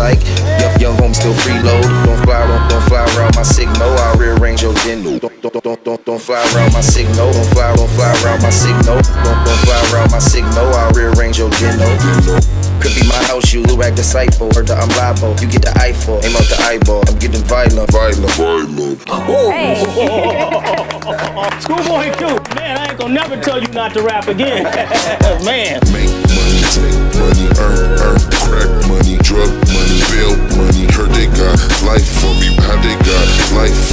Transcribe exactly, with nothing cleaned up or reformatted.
psych. Young, young home still freeload. Don't fly, don't, don't fly around my signal. I'll rearrange your dinner. Don't, don't, don't, don't, don't fly around my signal. Don't fly, don't fly around my signal. Don't, don't fly around my signal. I'll rearrange your dinner. Could be my house, you act disciple. Heard that I'm liable. You get the eyeball, aim out the eyeball. I'm getting violent, violent, violent. Hey. Schoolboy Q, man, I ain't gonna never tell you not to rap again. Man. Make money, take money, earn, earn, crack money, drug money, bail money. Heard they got life for me, how they got life for me.